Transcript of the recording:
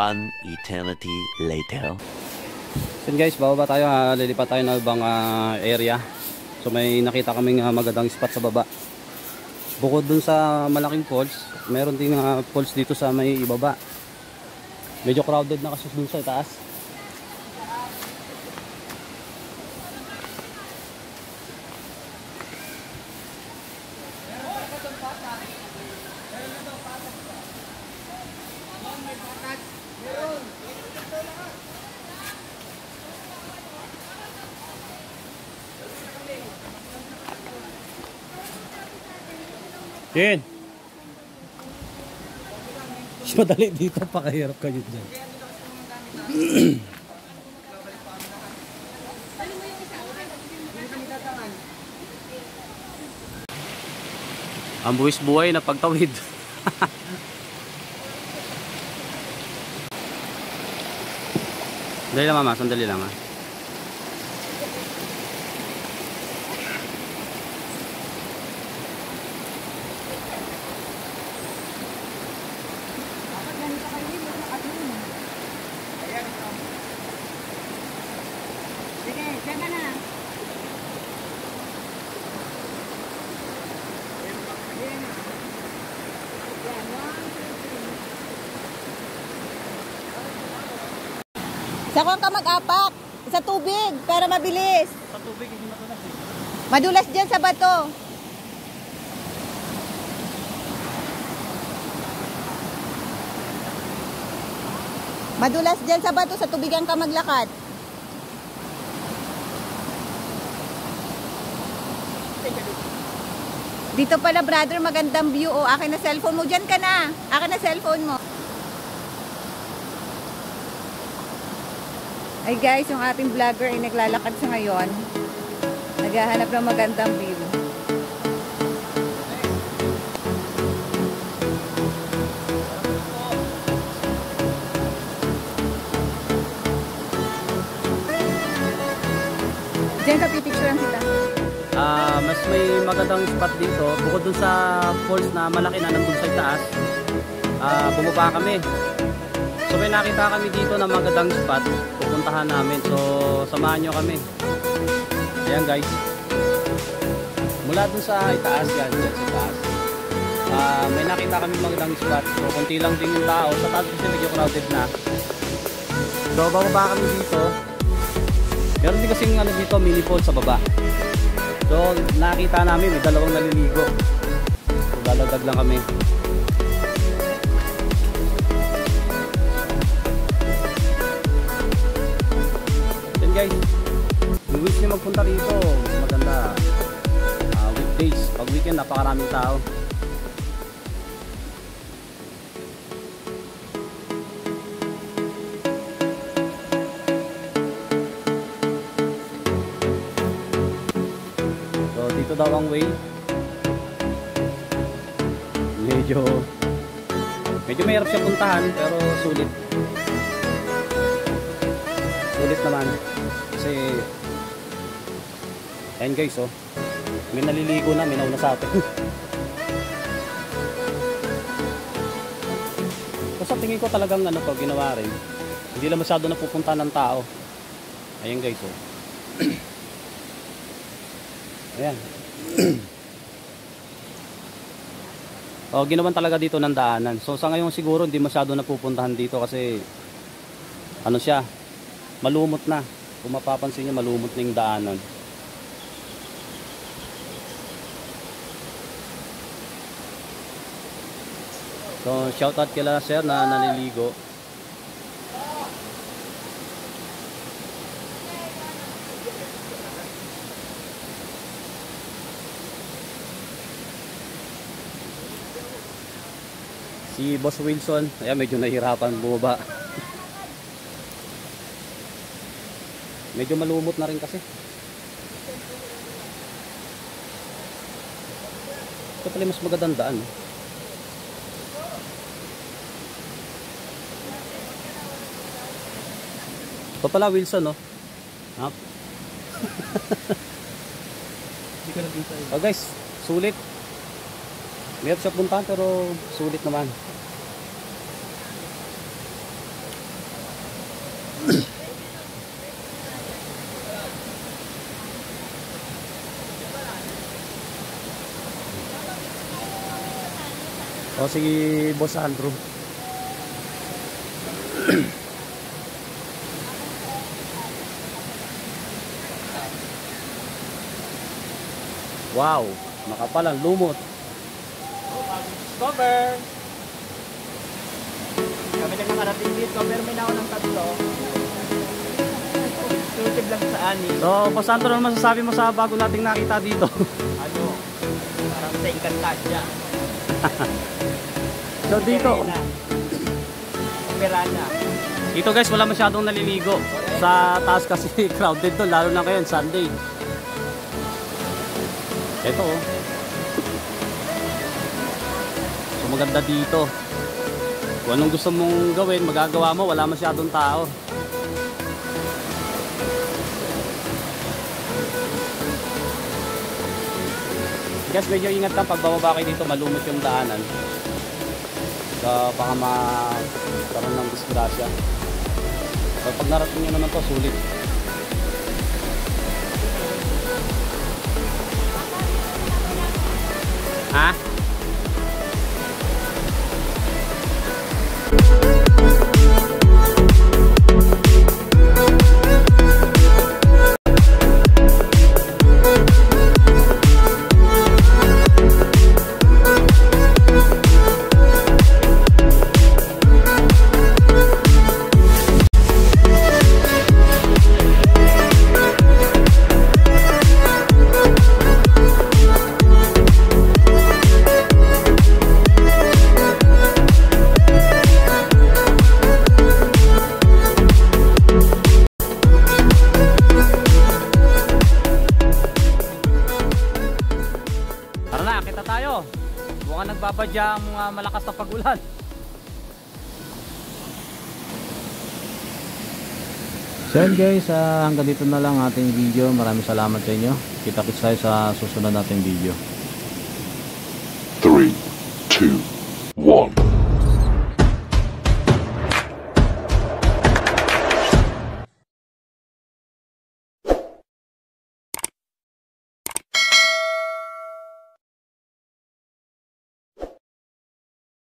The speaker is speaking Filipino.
One eternity later. So guys, bababa tayo, lilipat tayo ng ibang area. So may nakita kaming magandang spot sa baba. Bukod dun sa malaking falls, meron din falls dito sa may ibaba. Medyo crowded na kasi dun sa taas. Yan. Madali dito, pakahirap kayo dyan. Ang buwis buhay na pagtawid. Sandali lang mama, sandali lang ha. Saan ka mag-apak? Sa tubig, para mabilis. Sa tubig, hindi madulas eh. Madulas dyan sa bato. Madulas dyan sa bato, sa tubigan ka maglakad. Dito pala brother, magandang view. O, akin na cellphone mo. Dyan ka na. Akin na cellphone mo. Ay guys, yung ating vlogger ay naglalakad sa ngayon. Naghahanap ng magandang view. Diyan ka pipicturean kita. Mas may magandang spot dito. Bukod dun sa falls na malaki na nandun sa taas, bumaba kami. So may nakita kami dito na magandang spot. Pupuntahan namin. So samahan nyo kami. Ayan guys. Mula dun sa itaas yan. Dyan sa taas. May nakita kami magandang spot. So konti lang din yung tao. Sa taas kasi medyo crowded na. So bababa kami dito. Meron din kasing dito mini falls sa baba. So nakita namin may dalawang naliligo. So daladag lang kami. Guys, yung wish nyo magpunta rito, maganda. Weekdays, pag weekend napakaraming tao. So dito daw ang way. Medyo mahirap siya puntahan pero sulit. Sulit naman. Kasi ayan guys, oh, may naliligo na, may nauna sa atin. Kasi tingin ko talagang to, ginawa rin. Hindi lang masyado napupunta ng tao. Ayan guys, oh. Ayan. Oh, ginawan talaga dito ng daanan. So sa ngayon siguro hindi masyado napupuntahan dito kasi siya, malumot na. Kung mapapansin nyo, malumot na yung daanan. So, shoutout kila sir na naliligo. Si Boss Wilson, ayan, medyo nahihirapan bumaba. Medyo malumot na rin kasi. Ito pala mas magandang daan. Ito pala Wilson, no? Oh guys, sulit. Mayroon siya puntahan pero sulit naman. O sige, Boss Andrew. Wow, makapal ang lumot. Cover! Kami na nakarating dito, pero may naon ng tatlo. Exclusive lang sa ani. So, Boss Andrew, ano masasabi mo sa bago nating nakita dito? Ano? Parang sa Encantadia. So dito, Operana. dito guys, wala masyadong naliligo. Sa taas kasi crowded to, lalo na ngayon, Sunday. Ito oh. So maganda dito. Kung anong gusto mong gawin, magagawa mo, wala masyadong tao. Guys, medyo ingat lang pag bababa kayo dito, malumot yung daanan. So baka magkaroon ng disgrasya. So pag narating nyo naman to, sulit. Ha? Tara na, kita tayo. Mukhang nagbabadya ang mga malakas na pag-ulan. So yun guys, hanggang dito na lang ating video. Maraming salamat sa inyo. Kita-kits tayo sa susunod nating video. 3, 2, 1.